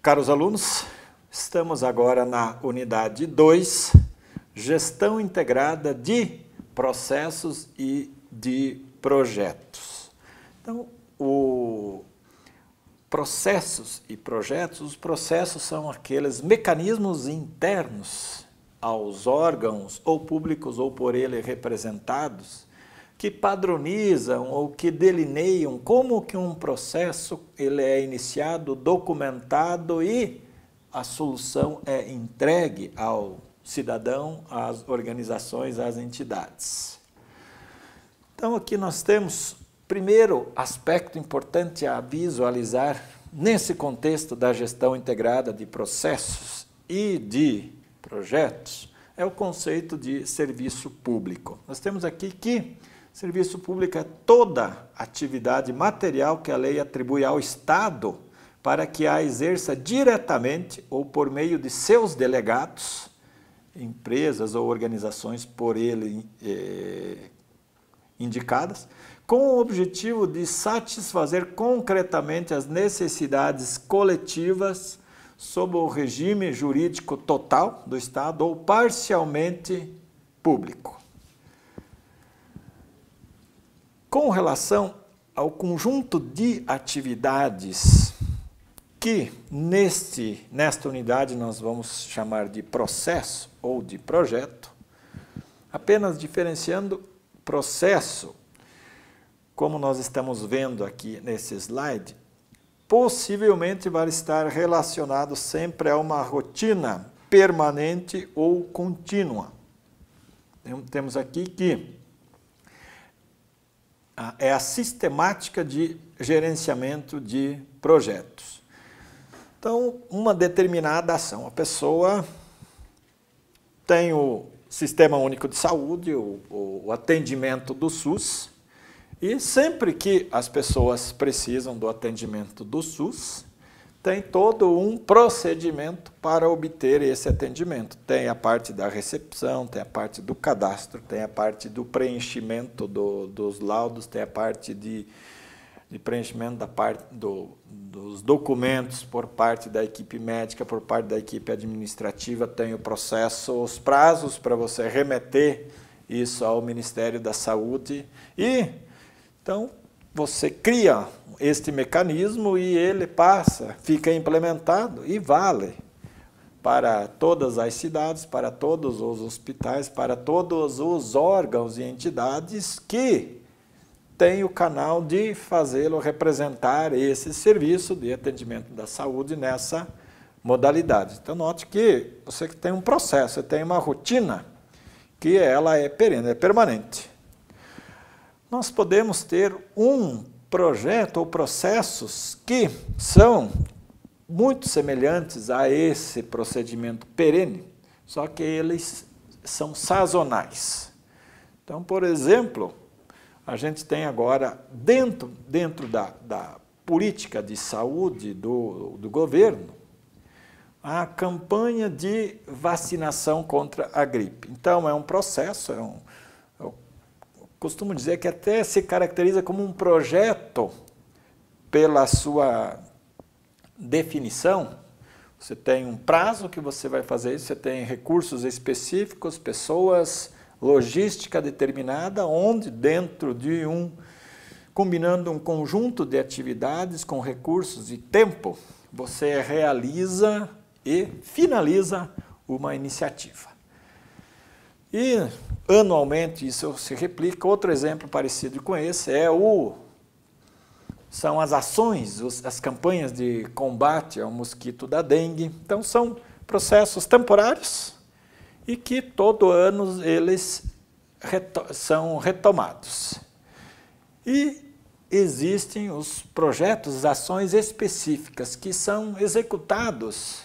Caros alunos, estamos agora na unidade 2, Gestão Integrada de Processos e de Projetos. Então, processos e projetos, os processos são aqueles mecanismos internos aos órgãos ou públicos ou por ele representados que padronizam ou que delineiam como que um processo ele é iniciado, documentado e a solução é entregue ao cidadão, às organizações, às entidades. Então aqui nós temos, primeiro aspecto importante a visualizar nesse contexto da gestão integrada de processos e de projetos, é o conceito de serviço público. Nós temos aqui que serviço público é toda atividade material que a lei atribui ao Estado para que a exerça diretamente ou por meio de seus delegados, empresas ou organizações por ele indicadas, com o objetivo de satisfazer concretamente as necessidades coletivas sob o regime jurídico total do Estado ou parcialmente público. Com relação ao conjunto de atividades que nesta unidade nós vamos chamar de processo ou de projeto, apenas diferenciando processo, como nós estamos vendo aqui nesse slide, possivelmente vai estar relacionado sempre a uma rotina permanente ou contínua. Temos aqui que é a sistemática de gerenciamento de projetos. Então, uma determinada ação, a pessoa tem o Sistema Único de Saúde, o atendimento do SUS, e sempre que as pessoas precisam do atendimento do SUS, tem todo um procedimento para obter esse atendimento. Tem a parte da recepção, tem a parte do cadastro, tem a parte do preenchimento dos laudos, tem a parte de preenchimento dos documentos por parte da equipe médica, por parte da equipe administrativa, tem o processo, os prazos para você remeter isso ao Ministério da Saúde e, então, você cria este mecanismo e ele fica implementado e vale para todas as cidades, para todos os hospitais, para todos os órgãos e entidades que têm o canal de fazê-lo representar esse serviço de atendimento da saúde nessa modalidade. Então, note que você tem um processo, você tem uma rotina que ela é perene, é permanente. Nós podemos ter um projeto ou processos que são muito semelhantes a esse procedimento perene, só que eles são sazonais. Então, por exemplo, a gente tem agora, dentro da política de saúde do governo, a campanha de vacinação contra a gripe. Então, é um processo, costumo dizer que até se caracteriza como um projeto pela sua definição. Você tem um prazo que você vai fazer isso, você tem recursos específicos, pessoas, logística determinada, onde dentro de combinando um conjunto de atividades com recursos e tempo, você realiza e finaliza uma iniciativa. E, anualmente, isso se replica. Outro exemplo parecido com esse são as ações, as campanhas de combate ao mosquito da dengue. Então, são processos temporários e que todo ano eles são retomados. E existem os projetos, as ações específicas que são executados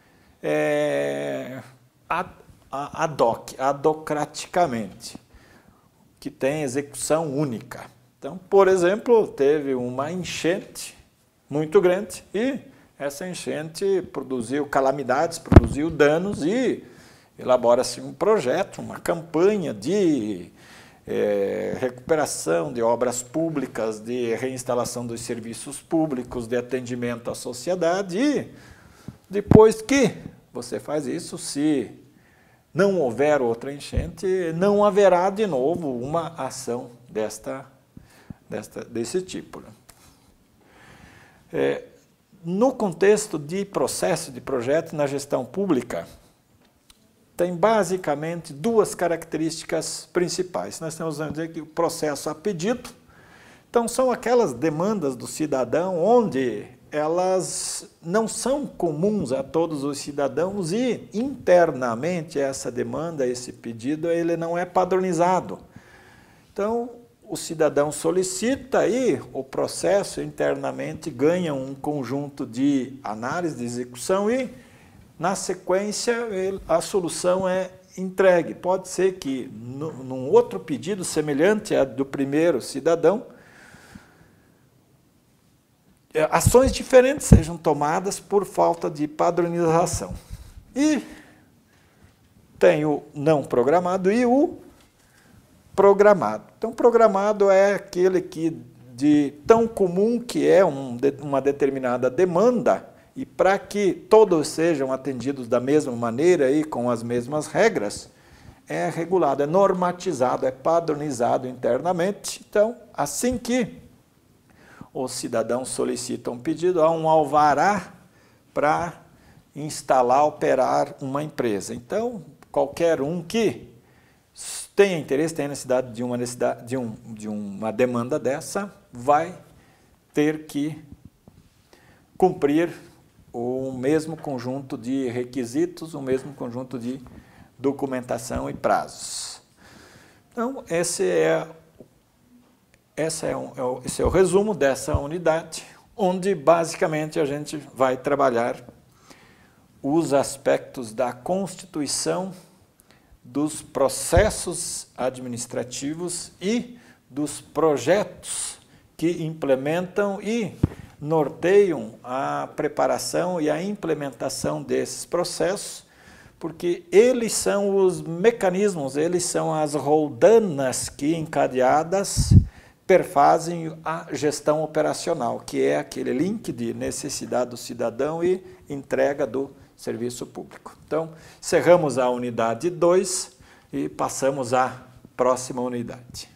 adocraticamente, que tem execução única. Então, por exemplo, teve uma enchente muito grande e essa enchente produziu calamidades, produziu danos e elabora-se um projeto, uma campanha de recuperação de obras públicas, de reinstalação dos serviços públicos, de atendimento à sociedade e Depois que você faz isso, se não houver outra enchente, não haverá de novo uma ação desse tipo. No contexto de processo de projeto na gestão pública, tem basicamente duas características principais. Nós temos a dizer que o processo a pedido, então são aquelas demandas do cidadão onde elas não são comuns a todos os cidadãos e internamente essa demanda, esse pedido, ele não é padronizado. Então, o cidadão solicita e o processo internamente ganha um conjunto de análise, de execução e, na sequência, a solução é entregue. Pode ser que, num outro pedido semelhante ao do primeiro cidadão, ações diferentes sejam tomadas por falta de padronização. E tem o não programado e o programado. Então, programado é aquele que, tão comum que é uma determinada demanda, e para que todos sejam atendidos da mesma maneira e com as mesmas regras, é regulado, é normatizado, é padronizado internamente. Então, assim que o cidadão solicita um pedido, há um alvará para instalar, operar uma empresa. Então, qualquer um que tenha interesse, tenha necessidade de uma demanda dessa, vai ter que cumprir o mesmo conjunto de requisitos, o mesmo conjunto de documentação e prazos. Então, esse é o resumo dessa unidade, onde basicamente a gente vai trabalhar os aspectos da constituição, dos processos administrativos e dos projetos que implementam e norteiam a preparação e a implementação desses processos, porque eles são os mecanismos, eles são as roldanas que encadeadas perfazem a gestão operacional, que é aquele link de necessidade do cidadão e entrega do serviço público. Então, encerramos a unidade 2 e passamos à próxima unidade.